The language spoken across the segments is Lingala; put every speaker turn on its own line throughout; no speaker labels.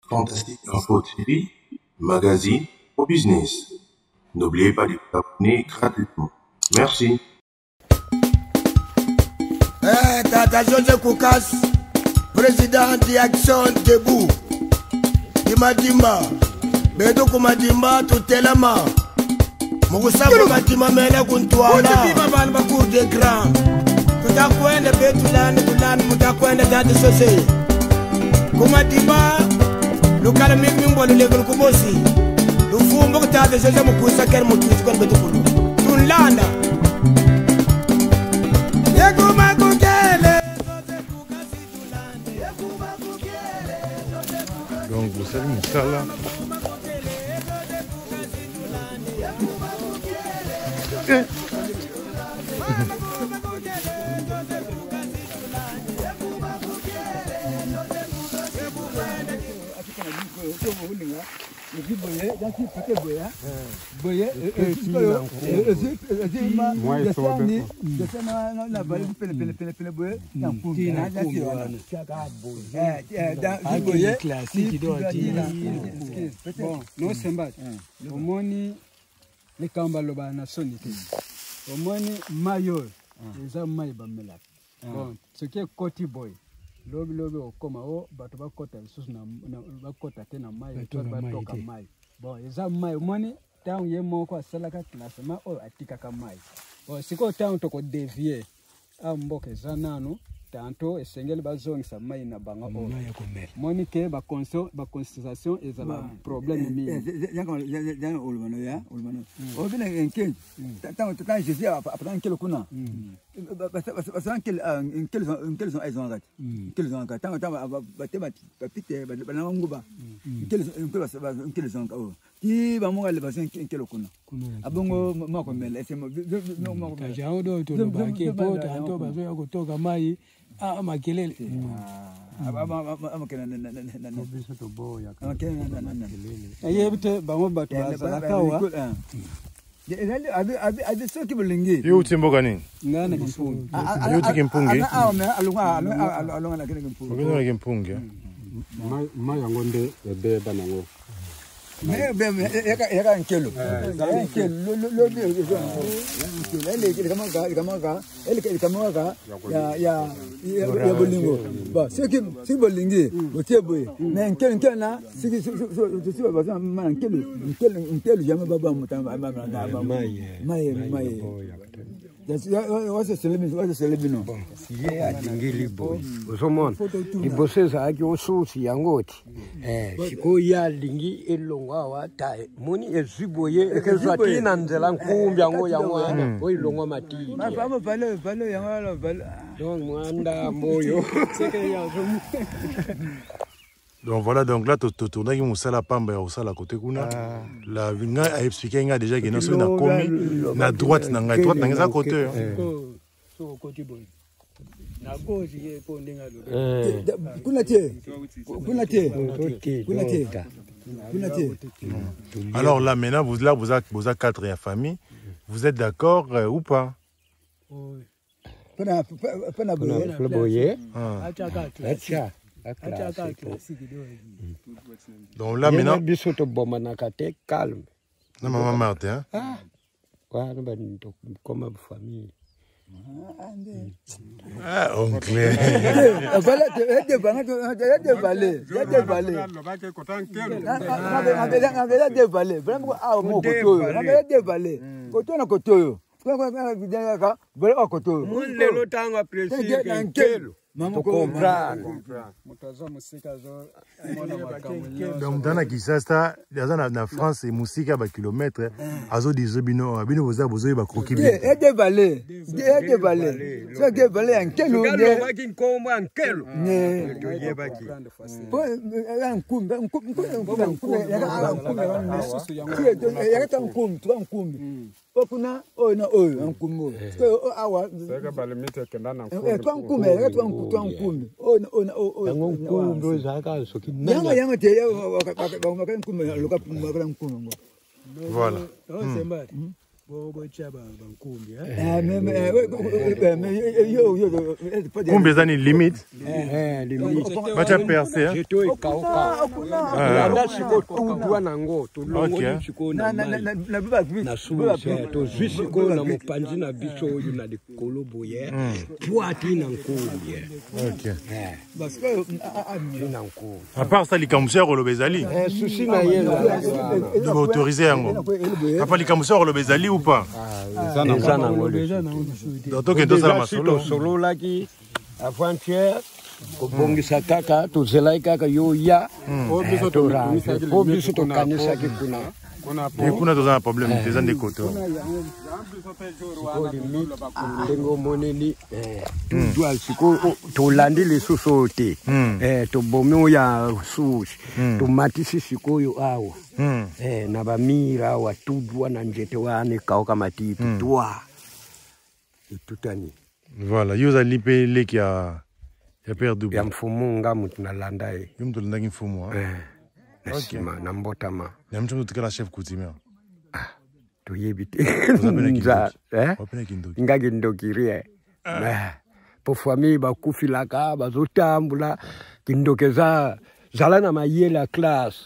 Fantastique Info TV, magazine au business. N'oubliez pas de vous abonner gratuitement. Merci.
Tata José Koukas, président d'Action Debout. Dimadimba, Bedo Kumadimba, Tutelama. Moussakou Madima Mela Kuntuala, Bimba Cour des Grands. Tout à quoi de Betulan, tout à quoi de Dade Sosé. Kumadimba, le Kalamik Mimbo, le Level Kubosi. Le Fumbo Tade José Moussa Kermoutou, comme Betukulu. Tunlana.
Donc vous savez ça là.
Ce qui est Coty Boy. Lobi okoma o bato bakota lisusu na bakota te na mai to batoka mai bon eza mai omoni tango ye moko asalaka classement oyo atikaka mai bon siko tango toko dévier a mboka eza nano tanto esengeli bazongisa mai na banga oyo moni ke ba constitution ezala problème mingi
jana olumano ya olumano obina enke tango tango je suis après quel kuna parce quels sont ils ont raté quels ont raté tango batema bananguba quels ont oh ti ba monga le basin quel kuna abongo mako mele sema mako
jao do to ba ke po tanto bazo ya kutoka mai makelele
ayebite bango bato bazalakawa
abi soki bolingi
Yo timboka nini?
ngana kifungi
Yo tikimpungi.
alunga na kile kimpungi.
Ngona kimpungi.
Mai yango nde ebeba nango.
Yaka nkelo. Nkelo lo ya bolingo. Ba si bolingi otie boye. Mais nkelo na si ba mana nkelo jama baba mutamba mai. What's the celebino?
Siye adingili boy. Osomon. Iboseza aki osusi yangoti. Siko ya lingi elongwa wata. Moni eziboye ekezwati na nzela nkumbi yango o ilongwa mati.
Mama vale yango vale.
Donc mwanda moyo.
Donc voilà, donc là, tu tournes avec Moussala Pamba au Sala côté Kuna. La Vinga a expliqué déjà que nous sommes dans commis, na droite, na droite, na côté.
Coty Boy na gauche ye ko ndenga
Alors là, maintenant, vous avez 4 familles. Vous êtes d'accord ou pas? Donc là maintenant
calme.
Non maman Martin.
Comme famille.
Ah oncle. Donc dans la Kisasa, dans France et musique à kilomètres, azo des bino vous avez besoin de croquer bien.
Des balais, c'est des balais en quel Okuna na oyo ankumo ko awa
saka balimite kenda na
twankume twankume
o nkundo zaka soki
yanga te ya ba nkume loka makala nkume
Voilà. Combien d'années limite?
Limite.
Bacha percé, hein?
Jeto ikauka. Landa siko tudwa nango, tulongo siko na mai. Na suze, to zwisiko na mupanzi na biso oyu na likolo boye. Tuati na nkuye.
Ok.
Parce que na nkuye.
À part ça, les camuseurs au Bezali.
Souci na yela.
Tu vas autoriser yango. À part les camuseurs au Bezali ou pas?
Déjà nango.
Donc il doit
solo solo laki avant-hier kobongisa kaka tozela kaka yo ya po biso tokanisa ki
kuna toza na problème des des côtés
ndengo moneli tudwa siko tolandi lisusu te tobomi oya sushi tomatisi sikoyo awa na bamira awa tudwa na njete wane kauka matiti twa itutani.
Voilà, yoza lipe qui a perdu.
Ya mfumu nga mutu na landa e.
Yo mtu landa mfumu ha.
Nasima na mbotama.
Na mtu tukala chef coutumier.
To yebite. Nza, nga kindokirie. Po famille ba kufilaka bazotambula kindokeza zala na mayela classe.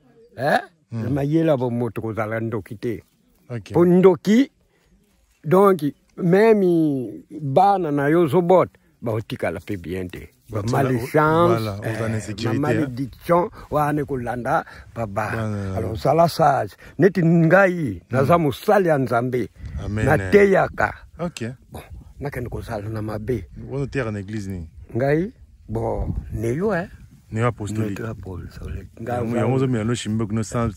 Mayela bo moto ko zala ndokite.
OK.
Po ndoki donc même bana na yozobot ba otikala pe biente ba malchance malédiction wane kulanda baba alors sala sage neti ngai naza musali ya nzambe na teyaka
OK
bon nakende ko sala na mabe
wono terre na église ni
ngai bon neyo
ne apostolique ngai yango zo mi no shimbe kuno sans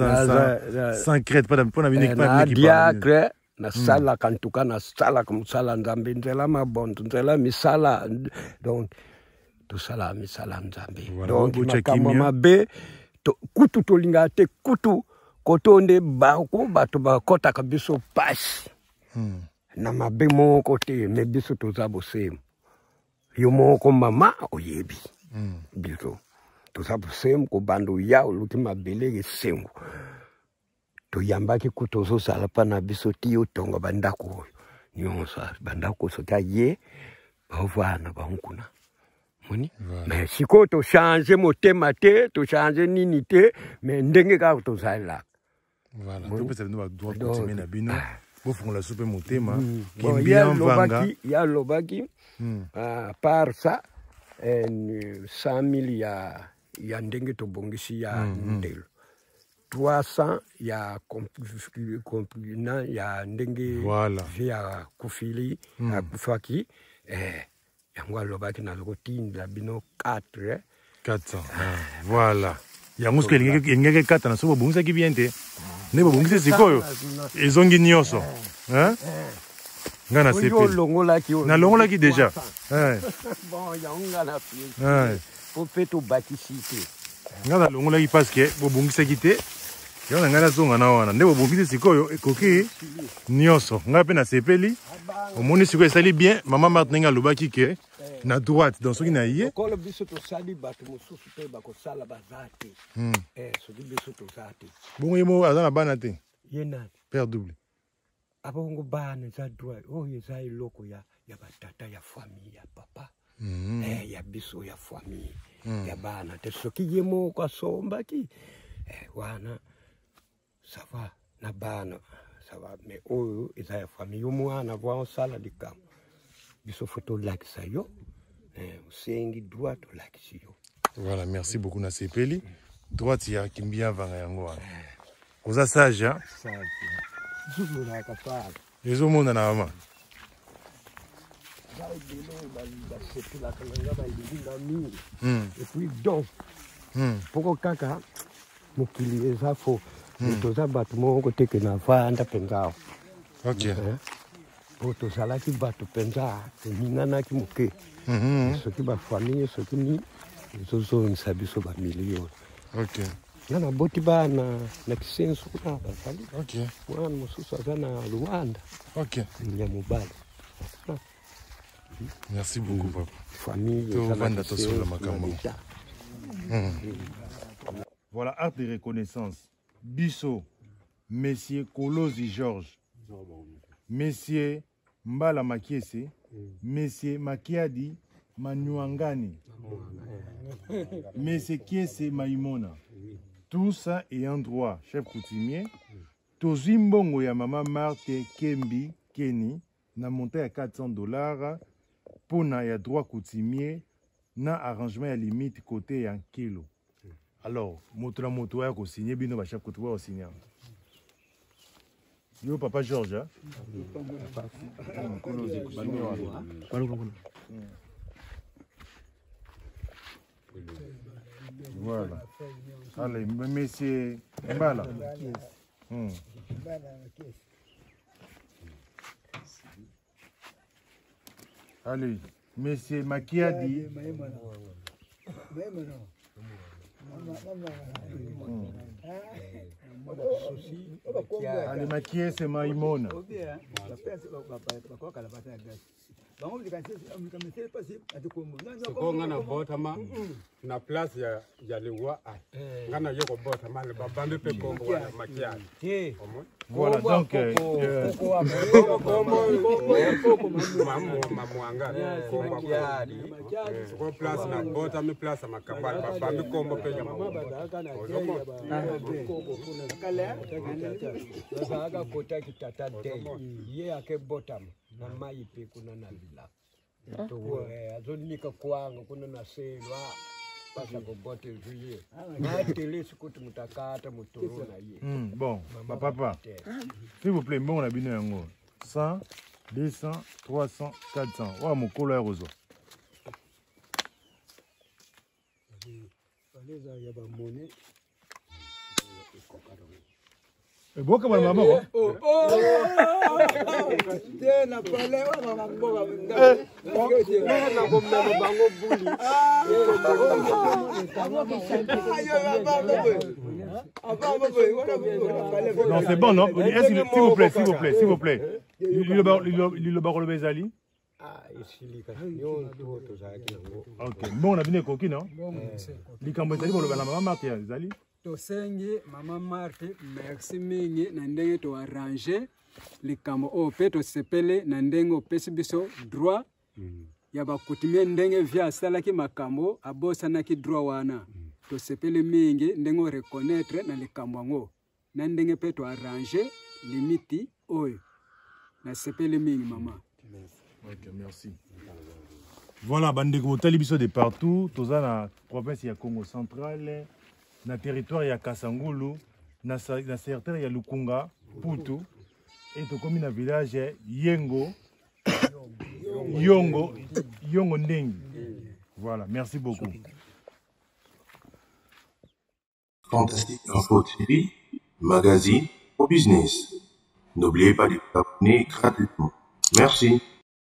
crête pas na minute pas
diacre na sala kantuka na sala kumsala nzambe nzela mabondo nzela misala donc to sala misala nzambe donc makama mabe to kutu tolinga te kutu kotonde ba ko bato ba kota kabiso pasi na mabe moko te me biso to zabo sem yo moko mama oyebi biso to zabo sem ko bando ya oluki mabele sengu to yambaki kutozo sala pana biso ti otonga bandako nyonso bandako soka ye bavana bankuna moni mais siko to changer motema te to changer nini te mais ndenge ka to sala
voilà to peut-être nous doit continuer na bino bo fongola soupe motema kimbia mvanga
ya lobaki par ça 100,000 ya ndenge to bongisi ya ndelo 300 ya complina ya ndenge ya kufili ya kufaki yango alobaki na lokotinda bino 400
voilà yango ske ngeke 4 na sobo bungisa ki bien te ne bo bungisa sikoyo ezongi nyoso ngana sepe na longola ki déjà
bon yango ngana pi po peto bakisite
ngana longola ki parce que bo bungisa ki te yo na ngana zonga na wana ndebo bongisi sikoyo ekoki nyoso nga pe na sepeli omoni sikoyo esali bien mama Martin nga lobaki ke na droite dans soki na ye
kolo biso to sali bato mosusu pe bako sala bazate soki biso to zate
bongo yemo azana bana te
yena
père double
abongo bana za droit za iloko ya batata ya famille ya papa ya biso ya famille ya bana te soki yemo kwa sombaki wana ça va na bana ça va mais oyo eza ya famille yo mwana voa osala likambo biso photo lakisa yo osengi droit olakisi yo
voilà merci beaucoup na sepeli droite ya kimbia vanga yango wana oza sage ezomona na mama
et puis donc poko kaka mokili eza fo toza bato moko teke na vanda mpenza
ok
po tozalaki bato mpenza toninganaki moke soki bafamille soki nini ezozongisa biso bamilio
ok
nga naboti bana na kisenso kuna bazali
ok
mwana mosusu aza na Luanda
ok
ya mobali
merci beaucoup papa
famille
tovanda tosola makambo voilà, art de reconnaissance. Bisso, Messieurs Kolosi Georges, Monsieur Mbala Makiese, Monsieur Makiadi Manyuangani, Monsieur Kiese Maimona. Tout ça est en droit, chef coutumier. Tozimbongo ya Mama Marthe Kembi Keni na monté à $400 pour na ya droit coutumier na arrangement ya limite côté ya kilo. Alors, moto na moto ya ko signer bino ba chef coutumier ko signer. Yo papa George. Voilà. Allez, monsieur Mbala. Allez, monsieur Makiadi. Allez, Makiese Maimona.
Siko ngana botama na place ya lewa ngana yoko botama le babambe pe kombo ya makiadi.
Voilà, donc
mamwanga siko place na botama place makabala babambe kombo pe ya
sasa aka kota kitata day ye ake bottom na mai pe kuna na vila to azonika kwanga kuna na selwa pasa ko bote juye na tele sikuti mutakata mutoro na ye.
Bon, papa, s'il vous plaît, bon on a bien yango 100, 200, 300, 400. Wa mukolo ya rozo.
Aleza ya ba monnaie.
Boka bana mama ko.
Tena pale wana mboga mnda.
Na gomna bango buli.
Non, c'est bon, non? S'il vous plaît. Le barolo bezali. Ok. Bon, on a bien coquille, non? Likambo ezali bolo bana mama Marthe ezali.
Tosengi Mama Marthe merci mingi na ndenge to arranger likambo o pe to sepele na ndenge opesi biso droit ya bakutimie ndenge via salaki makambo abosanaki droit wana to sepele mingi ndenge o reconnaître na likambo ngo na ndenge pe to arranger limiti oyo na sepele mingi mama.
Ok, merci. Voilà, bandeko botali biso de partout, toza na province ya Congo central. Na territoire ya Kasangulu, na secteur ya Lukunga, Putu, et to komi na village Yengo, Yongo Ndengi. Voilà, merci beaucoup.
Fantastique Info TV, magazine au business. N'oubliez pas de vous abonner gratuitement. Merci.